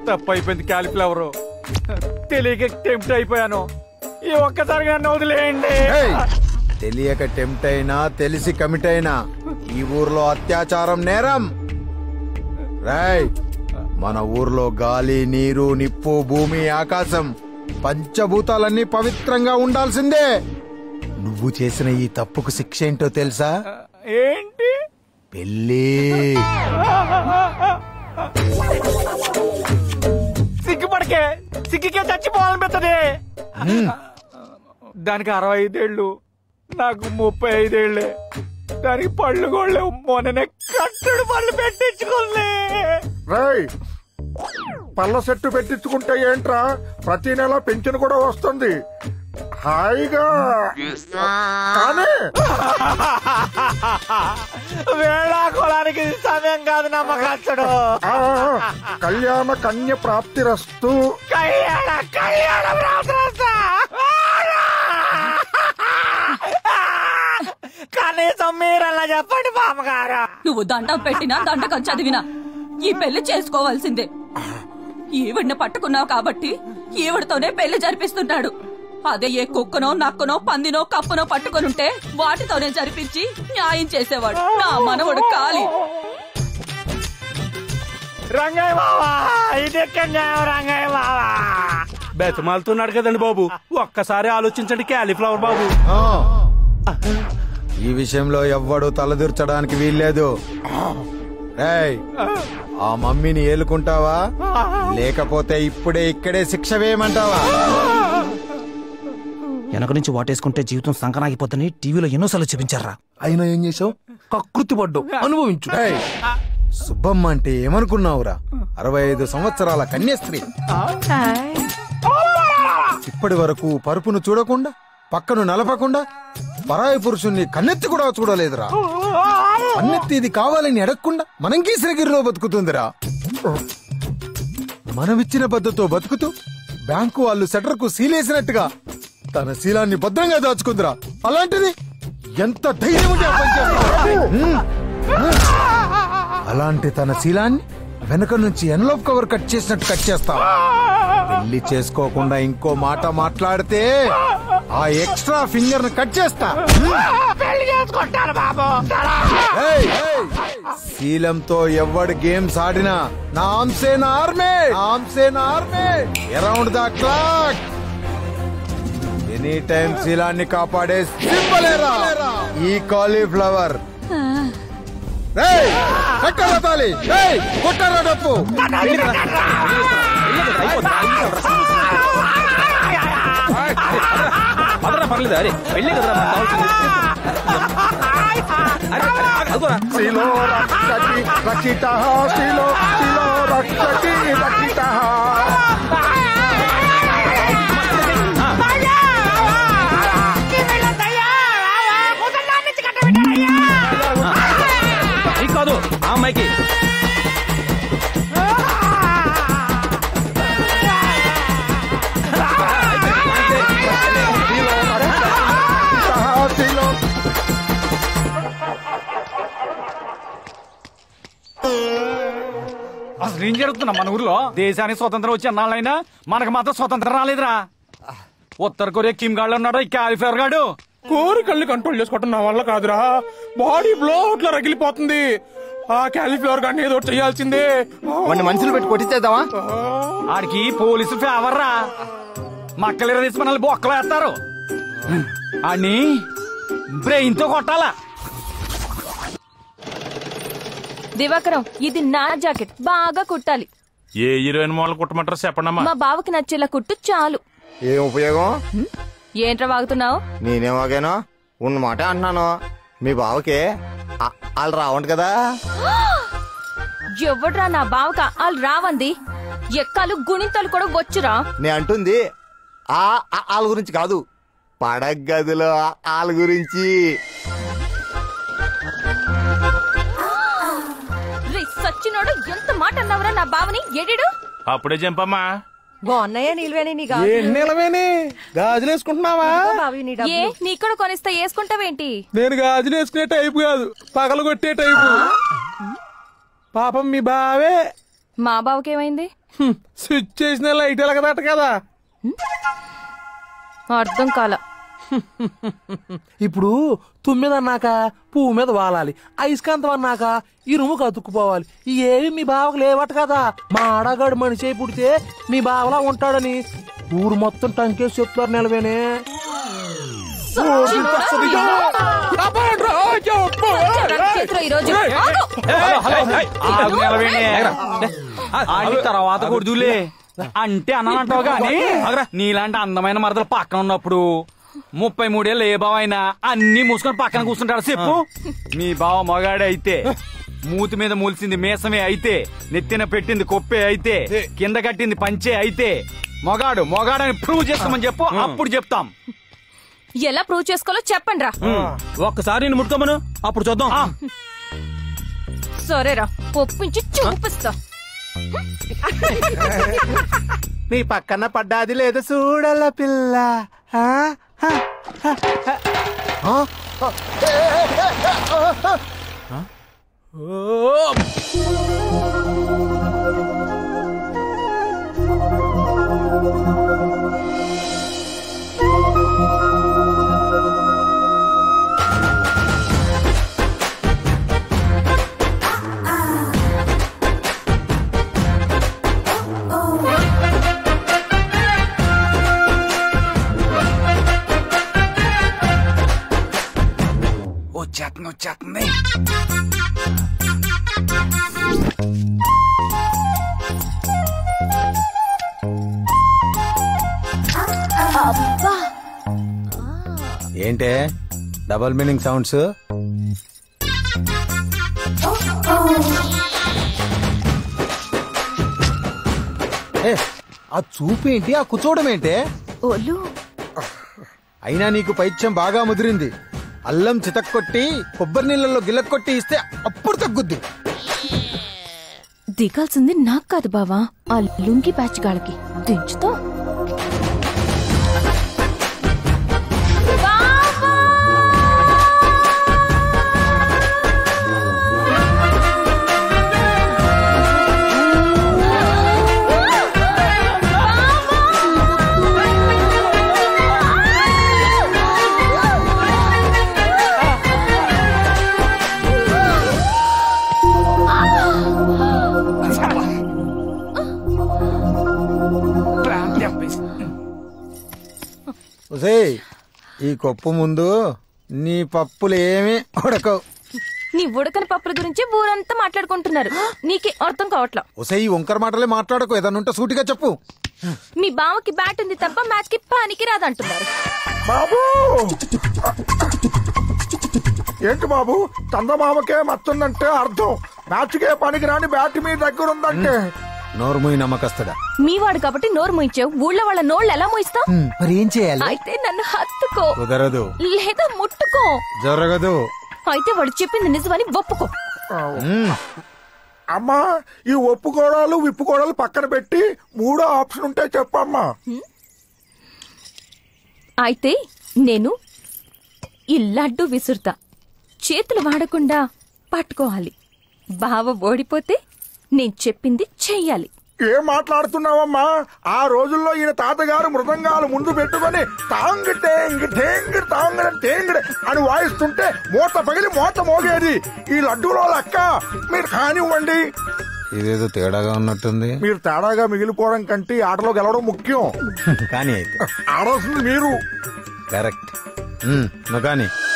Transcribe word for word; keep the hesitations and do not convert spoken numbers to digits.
తప్పు అయిపోయింది క్యాలిఫ్లవర్. తెలియక టెంప్ట్ అయిపోయాను. ఈ ఒక్కసారిగా వదిలేయండి. తెలియక టెంప్ట్ అయినా తెలిసి కమిట్ అయినా ఈ ఊర్లో అత్యాచారం నేరం. రాయ్, మన ఊర్లో గాలి, నీరు, నిప్పు, భూమి, ఆకాశం పంచభూతాలన్నీ పవిత్రంగా ఉండాల్సిందే. నువ్వు చేసిన ఈ తప్పుకు శిక్ష ఏంటో తెలుసా? ఏంటి? పెళ్ళి. సిగ్గుపడకే, సిగ్గుకే చచ్చిపోవాలనిపిస్తుంది. దానికి అరవై ఐదేళ్ళు, నాకు ముప్పై ఐదేళ్లే. దానికి పళ్ళు గోళ్ళే. మొన్ననే కట్టడు పళ్ళు పెట్టించుకోలే. పళ్ళ సెట్టు పెట్టించుకుంటే ఏంట్రా, ప్రతి నెల పెన్షన్ కూడా వస్తుంది హాయిగా. కానీ వేళాకోళానికి సమయం కాదు నమ్మకచ్చడు. కళ్యాణ కన్య ప్రాప్తి రస్తు. కళ్యాణ కళ్యాణ ప్రాప్తి రస్తు. కనీసం మీరలా చెప్పండి బామ్మగారు. నువ్వు దండం పెట్టినా దండకం చదివినా ఈ పెళ్లి చేసుకోవాల్సిందే. ఈవిడ్ని పట్టుకున్నావు కాబట్టి ఈవిడతోనే పెళ్లి జరిపిస్తున్నాడు. అదే ఏ కుక్కనో నక్కనో పందినో కప్పనో పట్టుకొనుంటే వాటితోనే జరిపించి న్యాయం చేసేవాడు నా మనవడు కాలి. రంగయ్య బావా, ఇది ఎక్కడ న్యాయం రంగయ్య బావా? బెతమాలుతున్నాడు కదండి బాబు, ఒక్కసారి ఆలోచించండి క్యాలీఫ్లవర్ బాబు. ఈ విషయంలో ఎవ్వడు తలదూర్చడానికి వీల్లేదు. ఆ మమ్మీని ఏలుకుంటావా లేకపోతే ఇప్పుడే ఇక్కడే శిక్ష వేయమంటావా? వెనక నుంచి వాటేసుకుంటే జీవితం సంకనాగిపోతుంది టీవీలో ఎన్నోసార్లు చూపించారా. అయినా ఏం చేసావు? కకృతి పడ్డు, అనుభవించు. సుబ్బమ్మ అంటే ఏమనుకున్నావురా? అరవై ఐదు సంవత్సరాల కన్యాస్త్రీ. ఇప్పటి వరకు పరుపును చూడకుండా, పక్కను నలపకుండా, పరాయి పురుషుణ్ణి కన్నెత్తి కూడా చూడలేదురా. కన్నెత్తి ఇది కావాలని అడగకుండా మనం గీసిరగిరిలో బతుకుతుందిరా. మనమిచ్చిన బద్దతో బతుకుతూ బ్యాంకు వాళ్ళు సెటర్ కు సీలేసినట్టుగా తన శీలాన్ని భద్రంగా దాచుకుందిరా. అలాంటిది ఎంత ధైర్యం ఉంటే ఆ పని చేస్తావు? అలాంటి తన శీలాన్ని వెనక నుంచి ఎన్లోప్ కవర్ కట్ చేసినట్టు కట్ చేస్తావు. పెళ్లి చేసుకోకుండా ఇంకో మాట మాట్లాడితే ఆ ఎక్స్ట్రా ఫింగర్ ను కట్ చేస్తా. శీలంతో ఎవడు గేమ్స్ ఆడినా నాంసే నా ఆర్మే, నాంసే నా ఆర్మే. Around the clock any time శీలాన్ని కాపాడే సింబలేరా ఈ కాలీఫ్లవర్. కట్టరా తాళి, కొట్టరా డప్పు. పర్లేదు, అరే వెళ్ళే కదరా. శిలో రక్షకి రక్షిత, శిలో శిలో రక్షకి రక్షిత. కాదు ఆ అమ్మాయికి అసలు ఏం జరుగుతున్నా మన ఊర్లో? దేశానికి స్వతంత్రం వచ్చి అన్నాళ్ళైనా మనకు మాత్రం స్వతంత్రం రాలేదురా. ఉత్తర కొరియా కిమ్ గాడు ఉన్నాడు ఈ క్యాలిఫ్లవర్ గాడు. కోరికల్ని కంట్రోల్ చేసుకోవటం నా వల్ల కాదురా. బాడీ బ్లో అట్లా రగిలిపోతుంది. ఆ క్యాలిఫ్లవర్ గాడిని ఏదో చేయాల్సిందే. వాడిని మనుషులు పెట్టి కొట్టించేద్దామా? ఆడికి పోలీసులు ఫేవర్ రా. మక్కలు తీసి మనల్ని బొక్కలు వేస్తారు. ఆడిని బ్రెయిన్ తో కొట్టాలా. దివాకరం, ఇది నా జాకెట్, బాగా కుట్టాలి. ఏ హీరోయిన్ మోడల్ కుట్టమంటారు చెప్పండమ్మా. మా బావకి నచ్చేలా కుట్టు చాలు. ఏం ఉపయోగం? ఏంట్రా వాగుతున్నావు? నేనేం వాగానో ఉన్న మాట అంటున్నాను. మీ బావకి వాళ్ళు రావండి కదా. ఎవడ్రా నా బావక వాళ్ళు రావంది? ఎక్కాలు గుణింతలు కూడా వచ్చురా. నే అంటుంది ఆ వాళ్ళ గురించి కాదు, పడగదిలో వాళ్ళ గురించి. సచ్చినోడు ఎంత మాట అన్నావురా నా బావని? ఎడిడు అప్పుడే చంపమ్మా. బాగున్నాయా నీళ్ళవేని? నీ నీళ్ళవేని గాజులు వేసుకుంటున్నావా? ఏ నీకు కొనిస్తా వేసుకుంటావేంటి? నేను గాజులు వేసుకునే టైపు కాదు, పగలు కొట్టే టైపు. పాపం మీ బావే. మా బావకేమైంది? స్విచ్ చేసిన లైట్ ఎలగదట కదా. అర్థం కాల. ఇప్పుడు తుమ్మిద అన్నాక పువ్వు మీద వాలాలి, అయస్కాంతం అన్నాక ఇరుముకు అతుక్కుపోవాలి. ఏవి మీ బావకు లేవట కదా. మా ఆడగాడు మనిషి పుడితే మీ బావలా ఉంటాడని ఊరు మొత్తం టంకేసి చెప్తారు. నిలవేనే తర్వాత కొడుదులే అంటే అన్నానంటావు గాని నీలాంటి అందమైన మరదలు పక్కన ఉన్నప్పుడు ముప్పై మూడేళ్ళు ఏ బావ అయినా అన్ని మూసుకొని పక్కన కూర్చుంటాడు చెప్పు. మీ బావ మగాడే అయితే, మూతి మీద మూల్సింది మీసమే అయితే, నెత్తిన పెట్టింది కొప్పే అయితే, కింద కట్టింది పంచే అయితే మొగాడు మొగాడని ప్రూవ్ చేసుకోమని చెప్పు, అప్పుడు చెప్తాం. ఎలా ప్రూవ్ చేసుకోవాలో చెప్పండి రా. ఒక్కసారి నేను ముట్టుకోమను, అప్పుడు చూద్దాం. సరేరా, ఒప్పించి చూపిస్తా. నీ పక్కన పడ్డాది లేదు చూడల పిల్ల. వచ్చేస్తుంది వచ్చేస్తుంది. ఏంటే డబల్ మీనింగ్ సౌండ్స్? ఆ చూపేంటి, ఆ కూర్చోవడం ఏంటే? అయినా నీకు పైత్యం బాగా ముదిరింది. అల్లం చితక్కొట్టి కొబ్బరి నీళ్ళలో గిల్లకొట్టి ఇస్తే అప్పుడు తగ్గుద్ది. దిగాల్సింది నాకు కాదు బావా, ఆ లుంగి ప్యాచ్ గాళ్ళకి. దించుతో ఈ కొప్పు ముందు నీ పప్పులేమి ఉడకవు. నీ ఉడకని పప్పుల గురించి ఊరంతా మాట్లాడుకుంటున్నారు, నీకే అర్థం కావట్లా. ఒసే ఈ వంకర మాటలే మాట్లాడకు, ఏదన్నుంటే సూటిగా చెప్పు. మీ బావకి బ్యాట్ ఉంది తప్ప మ్యాచ్ కి పానికి రాదంటున్నారు. బాబు ఏంటి బాబు, చందమామకే మత్తుందంటే అర్థం మ్యాచ్కే పనికి రాని బ్యాట్ మీ దగ్గర ఉందంటే. నోరు మూయి నమ్మకస్తుడా. మీ వాడు కాబట్టి నోరు మూయించావు, ఊళ్ళో వాళ్ళ నోళ్ళు ఎలా మూయిస్తావు? మరి ఏం చేయాలి? అయితే నన్ను హత్తుకో, కుదరదు. లేదా ముట్టుకో, జరగదు. అయితే వాడు చెప్పింది నిజమని ఒప్పుకో. అమ్మా, ఈ ఒప్పుకోడాలు విప్పుకోడాలు పక్కన పెట్టి మూడో ఆప్షన్ ఉంటే చెప్పమ్మా. అయితే నేను ఈ లడ్డు విసురుతా, చేతులు వాడకుండా పట్టుకోవాలి. బావ ఓడిపోతే నేను చెప్పింది చెయ్యాలి. ఏం మాట్లాడుతున్నావమ్మా? ఆ రోజుల్లో ఈయన తాతగారు మృదంగాలు ముందు పెట్టుకుని తాంగ్ టేంగ్ టేంగ్ తాంగ్ టేంగ్ అని వాయిస్తుంటే మూత పగిలి మూత మోగేది. ఈ లడ్డూలో లెక్క మీరు కానివ్వండి. ఇదేదో తేడాగా ఉన్నట్టుంది. మీరు తేడాగా మిగిలిపోవడం కంటే ఆటలో గెలవడం ముఖ్యం. కానీ అయితే ఆడాల్సింది మీరు. కరెక్ట్. కానీ